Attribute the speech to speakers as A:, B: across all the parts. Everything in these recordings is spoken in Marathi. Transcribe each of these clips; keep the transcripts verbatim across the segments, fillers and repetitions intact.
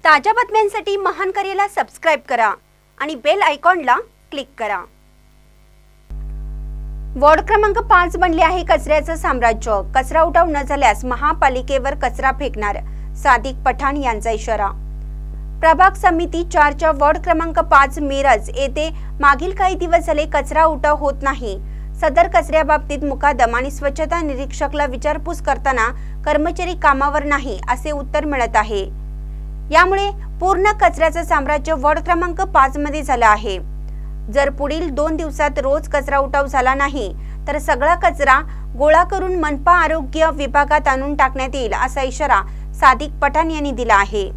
A: ताज्या बातम्यांसाठी महान करेला सबस्क्राइब करा आणि बेल आयकॉनला क्लिक करा। वॉर्ड क्रमांक पाच बनले आहे कचऱ्याचं साम्राज्य। कचरा उठाव न झाल्यास महापालिकेवर कचरा फेकणार, सादिक पठाण यांचा इशारा। प्रभाग समिती चारच्या वॉर्ड क्रमांक पाच मिरज येथे मागील काही दिवस झाले कचरा उठाव होत नाही। सदर कचऱ्याबाबतीत मुकादम आणि स्वच्छता निरीक्षकला विचारपूस करताना कर्मचारी कामावर नाही असे उत्तर मिळत आहे। यामुळे पूर्ण कचऱ्याचं साम्राज्य वॉर्ड क्रमांक पाच मध्ये झालं आहे। जर पुढील दोन दिवसात रोज कचरा उठाव झाला नाही तर सगळा कचरा गोळा करून मनपा आरोग्य विभागात आणून टाकण्यात येईल असा इशारा सादिक पठाण यांनी दिला आहे।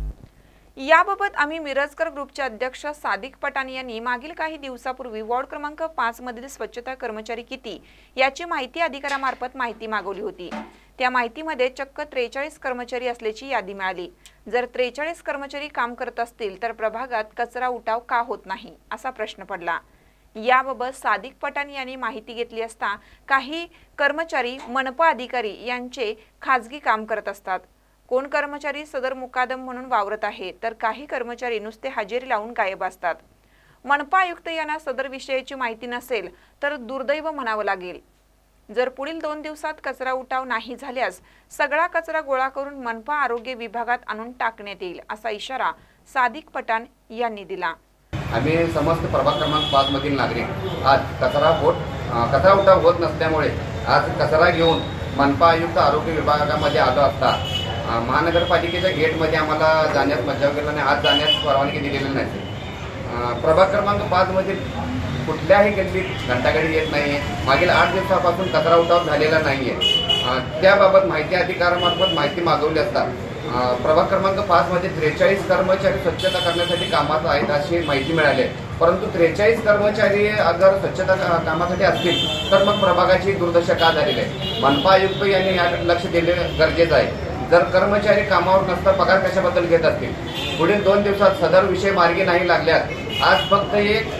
B: याबाबत आम्ही मिरजकर ग्रुपचे अध्यक्ष सादिक पठाण यांनी मागील काही दिवसापूर्वी वॉर्ड क्रमांक पाच मधील स्वच्छता कर्मचारी किती याची माहिती अधिकाऱ्यामार्फत माहिती मागवली होती। त्या माहितीमध्ये चक्क त्रेचाळीस कर्मचारी असल्याची यादी मिळाली। जर त्रेचाळीस कर्मचारी काम करत असतील तर प्रभागात कचरा उठाव का होत नाही असा प्रश्न पडला। याबाबत सादिक पठाण यांनी माहिती घेतली असता काही कर्मचारी मनपा अधिकारी यांचे खाजगी काम करत असतात। कोण कर्मचारी सदर मुकादम म्हणून वावरत आहे तर काही कर्मचारी नुसते हजेरी लावून गायब असतात। मनपा आयुक्त यांना सदर विषयाची माहिती नसेल तर दुर्दैव म्हणावं लागेल। जर पुढील दोन दिवसात कचरा उठाव नाही झाल्यास सगळा कचरा गोळा करून मनपा आरोग्य विभागात आणून टाकण्यात येईल असा इशारा सादिक पठाण यांनी दिला।
C: आम्ही समस्त प्रभाग क्रमांक पाच मधील नागरिक आज कचरा होत कचरा उठाव होत नसल्यामुळे आज कचरा घेऊन मनपा आयुक्त आरोग्य विभागामध्ये आलो असता महानगरपालिकेच्या गेटमध्ये आम्हाला जाण्यास मज्जाव केला नाही, आज जाण्यास परवानगी दिलेली नाही। प्रभाग क्रमांक पाच मधील कुठल्याही गल्लीत घंटागाडी येत नाही। मागील आठ दिवसापासून कचरा उठाव झालेला नाहीये। त्याबाबत माहिती अधिकाऱ्यामार्फत माहिती मागवली असता प्रभाग क्रमांक पाच मध्ये त्रेचाळीस कर्मचारी स्वच्छता करण्यासाठी कामात आहेत अशी माहिती मिळाली। परंतु त्रेचाळीस कर्मचारी अगर स्वच्छता कामासाठी असतील तर मग प्रभागाची दुर्दशा का झालेली आहे? मनपा आयुक्त यांनी याकडे लक्ष देणे गरजेचं आहे। जर कर्मचारी कामावर नसता पगार कशाबद्दल घेत असतील? पुढील दोन दिवसात सदर विषय मार्गी नाही लागल्यास आज फक्त एक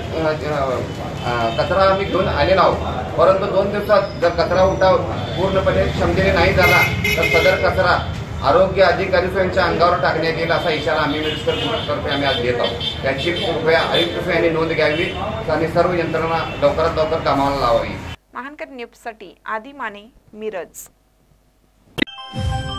C: कचरा आम्ही घेऊन आलेलो आहोत, परंतु दोन दिवसात जर कचरा उठाव पूर्णपणे क्षमतेने नाही झाला तर सदर कचरा आरोग्य अधिकारी यांच्या अंगावर टाकण्यात येईल असा इशारा आम्ही मिरजतर्फे आम्ही आज देत आहोत। त्याची कृपया आयुक्त यांनी नोंद घ्यावी आणि सर्व यंत्रणा लवकरात लवकर कामाला लावावी।
B: महानकर न्यूजसाठी आदी माने, मिरज।